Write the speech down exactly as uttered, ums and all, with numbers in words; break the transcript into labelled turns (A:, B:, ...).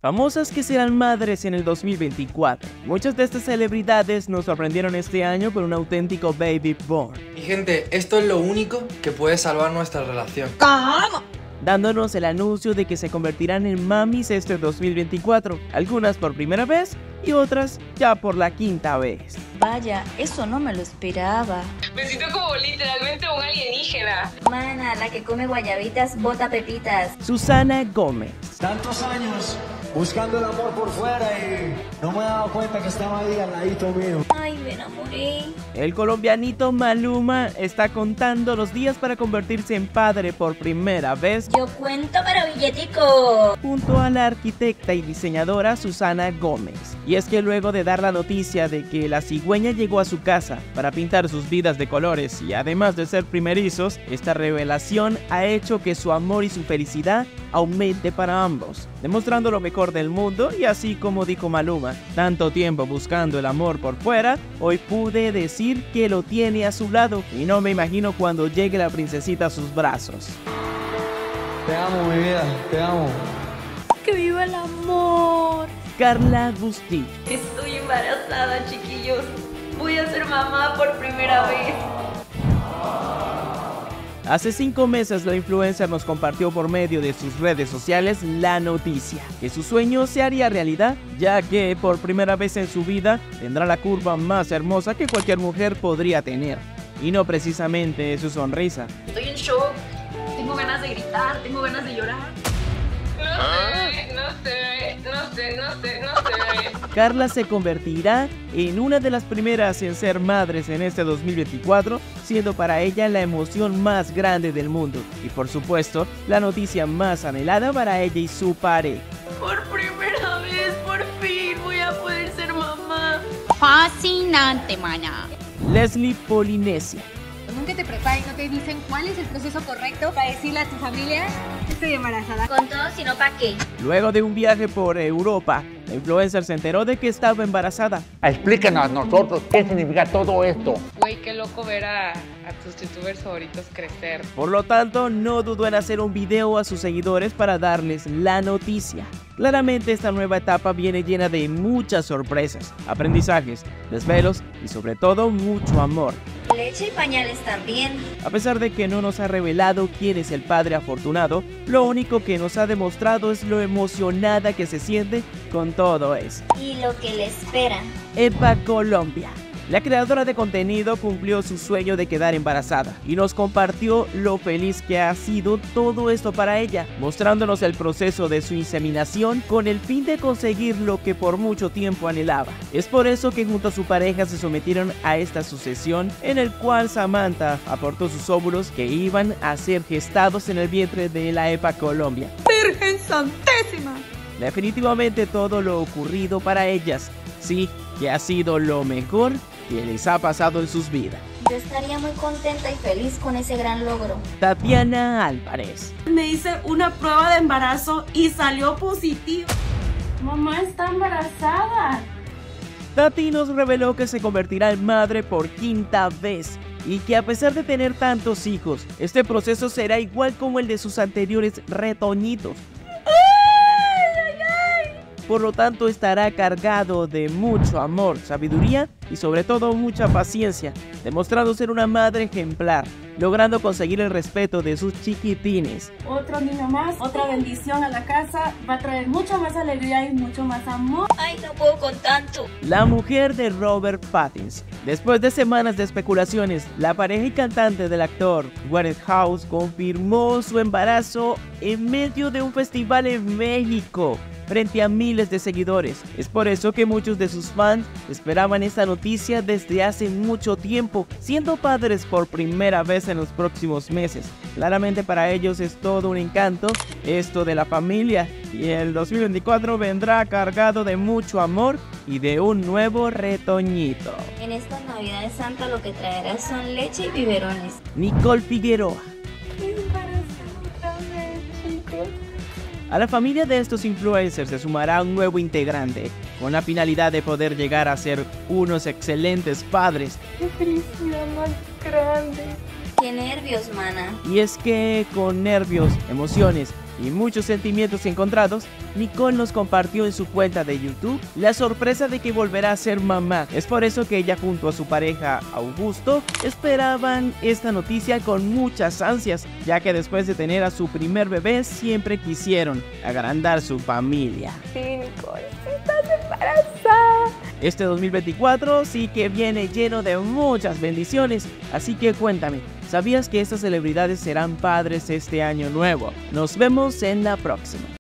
A: Famosas que serán madres en el dos mil veinticuatro. Muchas de estas celebridades nos sorprendieron este año con un auténtico baby born.
B: Y gente, esto es lo único que puede salvar nuestra relación.
C: ¿Cómo?
A: Dándonos el anuncio de que se convertirán en mamis este dos mil veinticuatro, algunas por primera vez y otras ya por la quinta vez.
C: Vaya, eso no me lo esperaba.
D: Me siento como literalmente un alienígena.
C: Mana, la que come guayabitas bota pepitas.
A: Susana Gómez.
E: Tantos años buscando el amor por fuera y no me he dado cuenta que estaba ahí al ladito mío.
C: Ay, me enamoré.
A: El colombianito Maluma está contando los días para convertirse en padre por primera vez.
C: Yo cuento para billetico.
A: Junto a la arquitecta y diseñadora Susana Gómez. Y es que luego de dar la noticia de que la cigüeña llegó a su casa para pintar sus vidas de colores y además de ser primerizos, esta revelación ha hecho que su amor y su felicidad aumente para ambos, demostrando lo mejor del mundo. Y así como dijo Maluma, tanto tiempo buscando el amor por fuera, hoy pude decir que lo tiene a su lado y no me imagino cuando llegue la princesita a sus brazos.
E: Te amo, mi vida, te amo.
C: ¡Que viva el amor!
A: Carla Bustillo.
C: Estoy embarazada, chiquillos. Voy a ser mamá por primera vez.
A: Hace cinco meses la influencer nos compartió por medio de sus redes sociales la noticia que su sueño se haría realidad, ya que por primera vez en su vida tendrá la curva más hermosa que cualquier mujer podría tener, y no precisamente su sonrisa.
C: Estoy en shock. Tengo ganas de gritar, tengo ganas de llorar.
D: No sé, no sé, no sé, no sé.
A: Carla se convertirá en una de las primeras en ser madres en este dos mil veinticuatro, siendo para ella la emoción más grande del mundo y por supuesto la noticia más anhelada para ella y su pareja.
C: Por primera vez, por fin voy a poder ser mamá.
F: Fascinante, mana.
A: Leslie Polinesia.
G: Nunca te preparan y no te dicen cuál es el proceso correcto para decirle a tu familia: estoy embarazada.
C: Con todo, sino pa' qué.
A: Luego de un viaje por Europa, la influencer se enteró de que estaba embarazada.
H: Explíquenos a nosotros qué significa todo esto.
D: Güey, qué loco ver a, a tus youtubers favoritos crecer.
A: Por lo tanto, no dudó en hacer un video a sus seguidores para darles la noticia. Claramente esta nueva etapa viene llena de muchas sorpresas, aprendizajes, desvelos y sobre todo mucho amor.
C: Leche y pañales también.
A: A pesar de que no nos ha revelado quién es el padre afortunado, lo único que nos ha demostrado es lo emocionada que se siente con todo eso.
C: Y lo que le espera.
A: Epa Colombia. La creadora de contenido cumplió su sueño de quedar embarazada y nos compartió lo feliz que ha sido todo esto para ella, mostrándonos el proceso de su inseminación con el fin de conseguir lo que por mucho tiempo anhelaba. Es por eso que junto a su pareja se sometieron a esta sucesión, en el cual Samantha aportó sus óvulos que iban a ser gestados en el vientre de la Epa Colombia.
G: ¡Virgen Santísima!
A: Definitivamente todo lo ocurrido para ellas, sí, que ha sido lo mejor que les ha pasado en sus vidas.
C: Yo estaría muy contenta y feliz con ese gran logro.
A: Tatiana Álvarez.
I: Me hice una prueba de embarazo y salió positivo. Mamá está embarazada.
A: Tati nos reveló que se convertirá en madre por quinta vez y que a pesar de tener tantos hijos, este proceso será igual como el de sus anteriores retoñitos. Por lo tanto estará cargado de mucho amor, sabiduría y sobre todo mucha paciencia, demostrando ser una madre ejemplar, logrando conseguir el respeto de sus chiquitines.
I: Otro niño más, otra bendición a la casa, va a traer mucha más alegría y mucho más amor.
C: Ay, no puedo con tanto.
A: La mujer de Robert Pattinson. Después de semanas de especulaciones, la pareja y cantante del actor Gwyneth House confirmó su embarazo en medio de un festival en México, frente a miles de seguidores. Es por eso que muchos de sus fans esperaban esta noticia desde hace mucho tiempo, siendo padres por primera vez en los próximos meses. Claramente para ellos es todo un encanto esto de la familia, y el dos mil veinticuatro vendrá cargado de mucho amor y de un nuevo retoñito.
C: En estas navidades Santa lo que traerá son leche y biberones.
A: Nicole Figueroa. A la familia de estos influencers se sumará un nuevo integrante, con la finalidad de poder llegar a ser unos excelentes padres.
I: ¡Qué felicidad más grande!
C: ¡Qué nervios, mana!
A: Y es que con nervios, emociones y muchos sentimientos encontrados, Nicole nos compartió en su cuenta de YouTube la sorpresa de que volverá a ser mamá. Es por eso que ella junto a su pareja Augusto esperaban esta noticia con muchas ansias, ya que después de tener a su primer bebé siempre quisieron agrandar su familia.
J: Sí, Nicole, estás embarazada.
A: Este dos mil veinticuatro sí que viene lleno de muchas bendiciones, así que cuéntame, ¿sabías que estas celebridades serán padres este año nuevo? Nos vemos en la próxima.